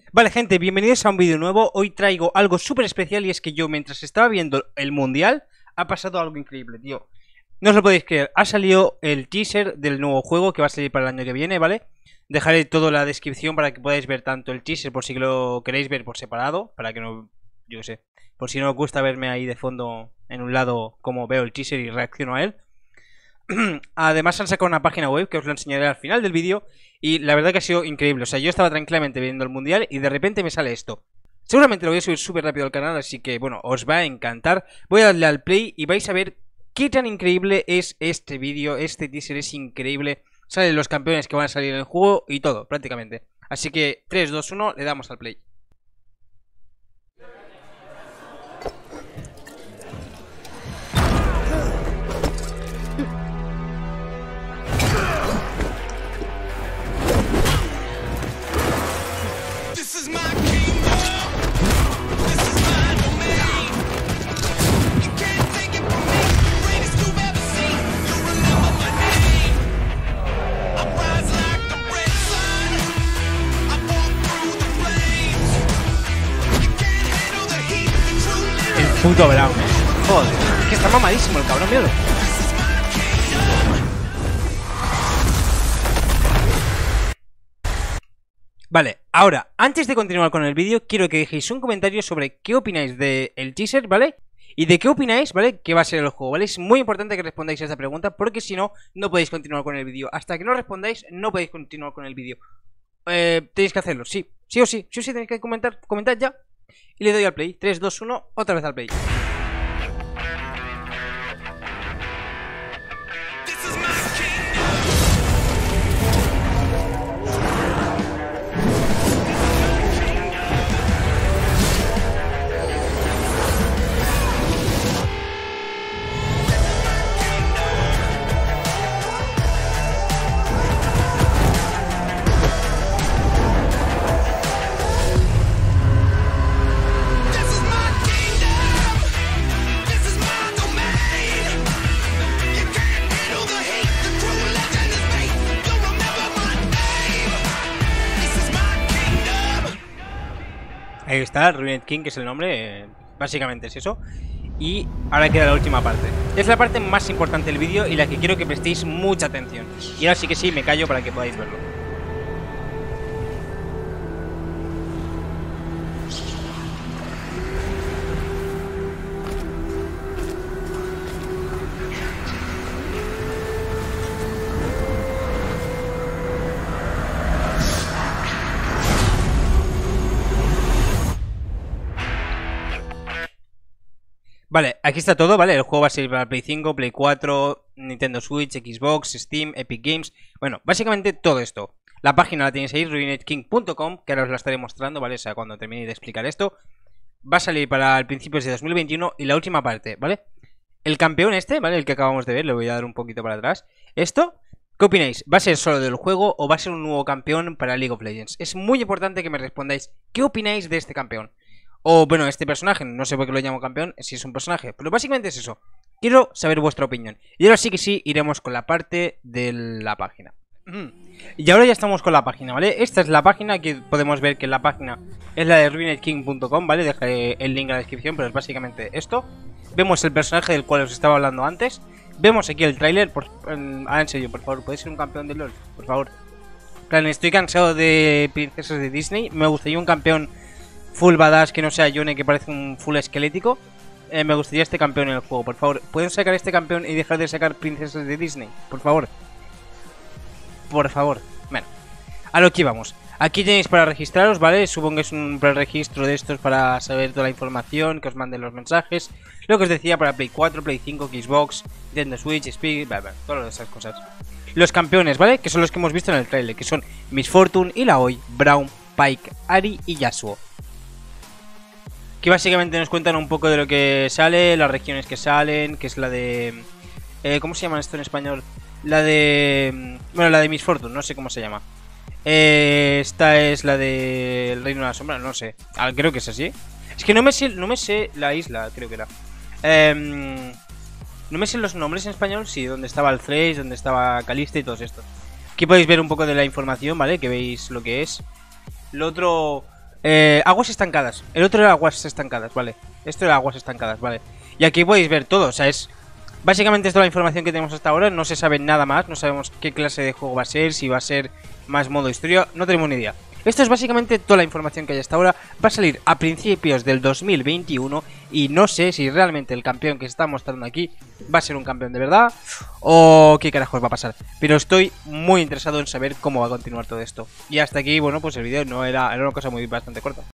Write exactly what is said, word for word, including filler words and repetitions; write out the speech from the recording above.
Vale, gente, bienvenidos a un vídeo nuevo. Hoy traigo algo súper especial y es que yo, mientras estaba viendo el mundial, ha pasado algo increíble, tío. No os lo podéis creer, ha salido el teaser del nuevo juego que va a salir para el año que viene, ¿vale? Dejaré toda la descripción para que podáis ver tanto el teaser por si lo queréis ver por separado, para que no, yo qué sé, por si no os gusta verme ahí de fondo en un lado como veo el teaser y reacciono a él. Además han sacado una página web que os lo enseñaré al final del vídeo. Y la verdad que ha sido increíble. O sea, yo estaba tranquilamente viendo el mundial y de repente me sale esto. Seguramente lo voy a subir súper rápido al canal, así que bueno, os va a encantar. Voy a darle al play y vais a ver qué tan increíble es este vídeo. Este teaser es increíble. Salen los campeones que van a salir en el juego y todo, prácticamente. Así que tres, dos, uno, le damos al play. Puto Brown, joder, es que está mamadísimo el cabrón, míralo. Vale, ahora, antes de continuar con el vídeo, quiero que dejéis un comentario sobre qué opináis del teaser, ¿vale? Y de qué opináis, ¿vale? Que va a ser el juego, ¿vale? Es muy importante que respondáis a esta pregunta, porque si no, no podéis continuar con el vídeo. Hasta que no respondáis, no podéis continuar con el vídeo. Eh, tenéis que hacerlo, sí, sí o sí, sí o sí tenéis que comentar, comentad ya. Y le doy al play, tres, dos, uno, otra vez al play. Ahí está, Ruined King, que es el nombre, eh, básicamente es eso. Y ahora queda la última parte. Es la parte más importante del vídeo y la que quiero que prestéis mucha atención. Y ahora sí que sí, me callo para que podáis verlo. Vale, aquí está todo, ¿vale? El juego va a ser para Play cinco, Play cuatro, Nintendo Switch, Xbox, Steam, Epic Games. Bueno, básicamente todo esto. La página la tenéis ahí, ruined king punto com, que ahora os la estaré mostrando, ¿vale? O sea, cuando termine de explicar esto. Va a salir para el principios de dos mil veintiuno y la última parte, ¿vale? El campeón este, ¿vale? El que acabamos de ver, le voy a dar un poquito para atrás. Esto, ¿qué opináis? ¿Va a ser solo del juego o va a ser un nuevo campeón para League of Legends? Es muy importante que me respondáis ¿qué opináis de este campeón? O, bueno, este personaje, no sé por qué lo llamo campeón, si es un personaje, pero básicamente es eso. Quiero saber vuestra opinión. Y ahora sí que sí, iremos con la parte de la página. Y ahora ya estamos con la página, ¿vale? Esta es la página, que podemos ver que la página es la de ruined king punto com, ¿vale? Dejaré el link en la descripción, pero es básicamente esto. Vemos el personaje del cual os estaba hablando antes. Vemos aquí el tráiler, por... Ah, en serio, por favor, ¿podéis ser un campeón de LoL? Por favor. Claro, estoy cansado de princesas de Disney. Me gustaría un campeón full badass que no sea Yone, que parece un full esquelético. eh, Me gustaría este campeón en el juego, por favor. ¿Pueden sacar este campeón y dejar de sacar princesas de Disney? Por favor. Por favor. Bueno, a lo que íbamos. Aquí tenéis para registraros, ¿vale? Supongo que es un preregistro de estos para saber toda la información, que os manden los mensajes. Lo que os decía para Play cuatro, Play cinco, Xbox, Nintendo Switch, Speed, bla, bla, todas esas cosas. Los campeones, ¿vale? Que son los que hemos visto en el trailer, que son Miss Fortune, Illaoi, Braum, Pyke, Ahri y Yasuo. Que básicamente nos cuentan un poco de lo que sale, las regiones que salen, que es la de... Eh, ¿Cómo se llama esto en español? La de... Bueno, la de Miss Fortune, no sé cómo se llama. Eh, esta es la de... El Reino de la Sombra, no sé. Ah, creo que es así. Es que no me sé, no me sé la isla, creo que era. Eh, no me sé los nombres en español, sí, donde estaba el Thrace, donde estaba Calista y todos estos. Aquí podéis ver un poco de la información, ¿vale? Que veis lo que es. Lo otro... Eh, aguas estancadas. El otro era aguas estancadas, vale. Esto era aguas estancadas, vale. Y aquí podéis ver todo, o sea, es... Básicamente es toda la información que tenemos hasta ahora. No se sabe nada más, no sabemos qué clase de juego va a ser. Si va a ser más modo historia, no tenemos ni idea. Esto es básicamente toda la información que hay hasta ahora. Va a salir a principios del dos mil veintiuno. Y no sé si realmente el campeón que se está mostrando aquí va a ser un campeón de verdad o qué carajos va a pasar. Pero estoy muy interesado en saber cómo va a continuar todo esto. Y hasta aquí, bueno, pues el vídeo no era, era una cosa muy bastante corta.